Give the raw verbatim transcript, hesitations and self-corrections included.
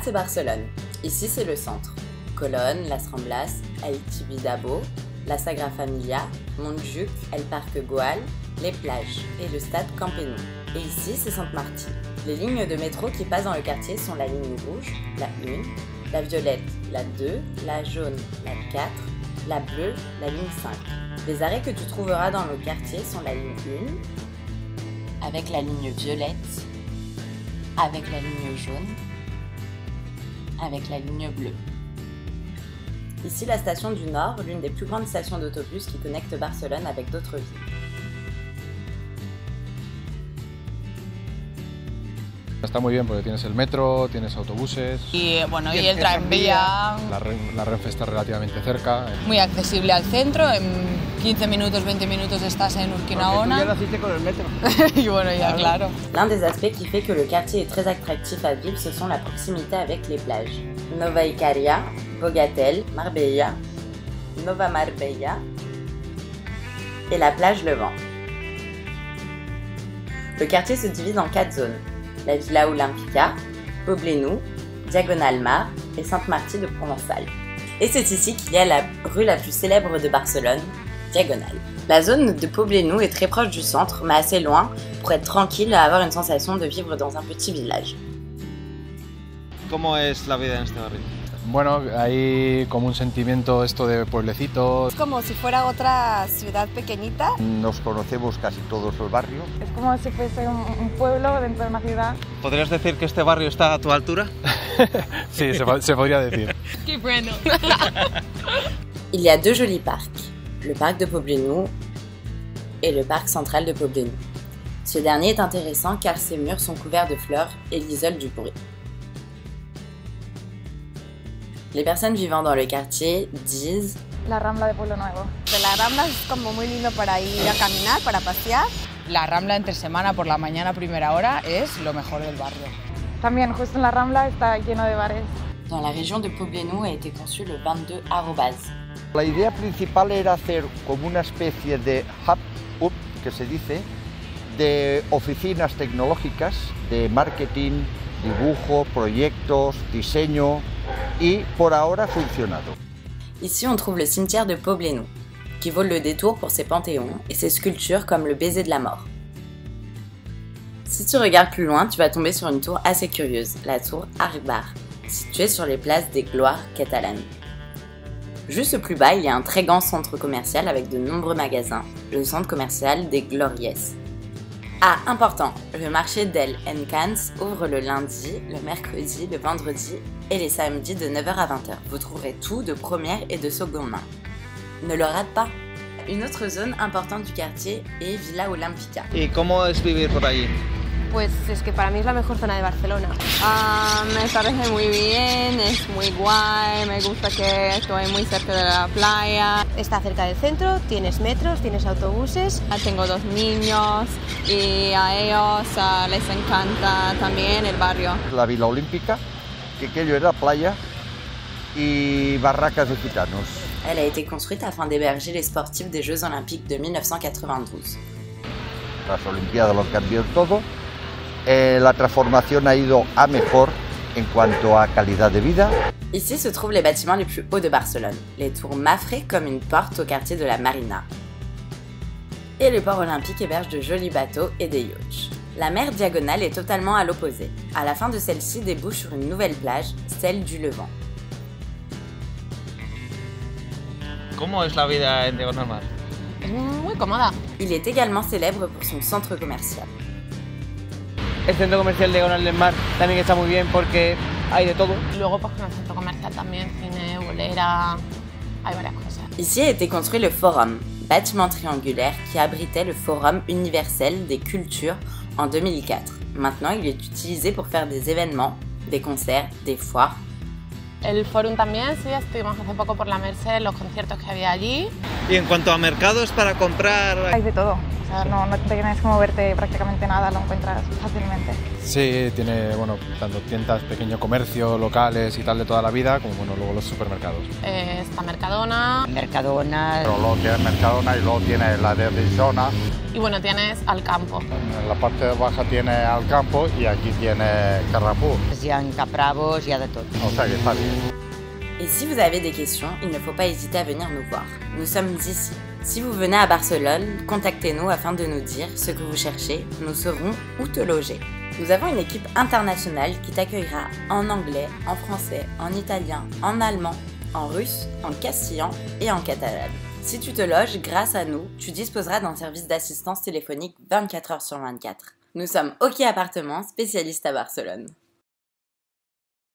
c'est Barcelone. Ici, c'est le centre. Colón, Las Ramblas, El Tibidabo, la Sagrada Familia, Montjuïc, El Parque Güell, les plages et le stade Camp Nou. Et ici, c'est Sainte-Martí. Les lignes de métro qui passent dans le quartier sont la ligne rouge, la un, la violette, la deux, la jaune, la quatre, la bleue, la ligne cinq. Les arrêts que tu trouveras dans le quartier sont la ligne un, avec la ligne violette, avec la ligne jaune, avec la ligne bleue. Ici, la station du Nord, l'une des plus grandes stations d'autobus qui connecte Barcelone avec d'autres villes. Está muy bien porque tienes el metro, tienes autobuses. Y bueno, y el tranvía. La, la Renfe está relativamente cerca. Muy accesible al centro, en quinze minutos, veinte minutos estás en Urquinaona. Tú ya naciste con el metro. Y bueno, ya claro. L'un des aspects qui fait que le quartier est très attractif à vivre, ce sont la proximité avec les plages. Nova Icaria, Bogatel, Marbella, Nova Marbella et la plage Levant. Le quartier se divise en quatre zones. La Villa Olímpica, Poblenou, Diagonal Mar et Sainte-Martí de Provençal. Et c'est ici qu'il y a la rue la plus célèbre de Barcelone, Diagonal. La zone de Poblenou est très proche du centre, mais assez loin pour être tranquille et avoir une sensation de vivre dans un petit village. ¿Cómo es la vida en este barrio? Bueno, hay como un sentimiento esto de pueblecito. Es como si fuera otra ciudad pequeñita. Nos conocemos casi todos el barrio. Es como si fuese un, un pueblo dentro de una ciudad. ¿Podrías decir que este barrio está a tu altura? Sí, se, se podría decir. Qué bueno. Il y a deux jolis parcs, le parc de Poblenou et le parc central de Poblenou. Ce dernier est intéressant car ses murs sont couverts de fleurs et l'isolent du bruit. Les personnes vivant dans le quartier disent La Rambla de Pueblo Nuevo. La Rambla es como muy lindo para ir a caminar, para pasear. La Rambla entre semana por la mañana a primera hora es lo mejor del barrio. También justo en la Rambla está lleno de bares. Dans la région de Poblenou a été conçu le vingt-deux arrobas. La idea principal era hacer como una especie de hub, hub que se dice, de oficinas tecnológicas, de marketing, dibujo, proyectos, diseño, y por ahora ha funcionado. Ici, on trouve le cimetière de Poblenou, qui vaut le détour pour ses panthéons et ses sculptures comme le baiser de la mort. Si tu regardes plus loin, tu vas tomber sur une tour assez curieuse, la tour Arcbar, située sur les places des Gloires catalanes. Juste plus bas, il y a un très grand centre commercial avec de nombreux magasins, le centre commercial des Gloriès. Ah, important, le marché d'El Encants ouvre le lundi, le mercredi, le vendredi et les samedis de neuf heures à vingt heures. Vous trouverez tout de première et de seconde main. Ne le rate pas. Une autre zone importante du quartier est Villa Olímpica. ¿Y cómo es vivir por allí? Pues es que para mí es la mejor zona de Barcelona. Ah, me parece muy bien, es muy guay, me gusta que estoy muy cerca de la playa. Está cerca del centro, tienes metros, tienes autobuses. Tengo dos niños y a ellos uh, les encanta también el barrio. La Villa Olímpica, que aquello era playa y barracas de gitanos. Elle a été construite afin d'héberger les sportifs des Jeux Olympiques de mille neuf cent quatre-vingt-douze. Las Olimpiadas lo cambió todo. Eh, la transformación ha ido a mejor en cuanto a calidad de vida. Ici se trouvent les bâtiments les plus hauts de Barcelone, les tours Mafre comme une porte au quartier de la Marina. Et le port olympique héberge de jolis bateaux et des yachts. La mer Diagonale est totalement à l'opposé. À la fin de celle-ci débouche sur une nouvelle plage, celle du Levant. ¿Cómo es la vida en Diagonal Mar? Es muy cómoda. Il est également célèbre pour son centre commercial. El centro comercial de Diagonal del Mar también está muy bien porque hay de todo. Luego pues con el centro comercial también, cine, bolera, hay varias cosas. Ici a été construit le Forum, bâtiment triangulaire qui abritait le Forum universel des cultures en deux mille quatre. Maintenant, il est utilisé pour faire des événements, des concerts, des foires. El Forum también, sí, estuvimos hace poco por la Merced, los conciertos que había allí. Y en cuanto a mercados para comprar... Hay de todo. sea, no, no te tienes que moverte prácticamente nada, lo encuentras fácilmente. Sí, tiene, bueno, tanto tiendas, pequeño comercio, locales y tal de toda la vida, como bueno, luego los supermercados. Eh, está Mercadona. Mercadona. Pero luego tienes Mercadona y luego tienes la de Arizona. Y bueno, tienes Alcampo. En la parte baja tiene Alcampo y aquí tiene Carrefour. Hi ha Capravos, hi ha de tot. O sea que está bien. Et si vous avez des questions, il ne faut pas hésiter à venir nous voir. Nous sommes ici. Si vous venez à Barcelone, contactez-nous afin de nous dire ce que vous cherchez. Nous saurons où te loger. Nous avons une équipe internationale qui t'accueillera en anglais, en français, en italien, en allemand, en russe, en castillan et en catalan. Si tu te loges grâce à nous, tu disposeras d'un service d'assistance téléphonique vingt-quatre heures sur vingt-quatre. Nous sommes OK Appartements, spécialistes à Barcelone.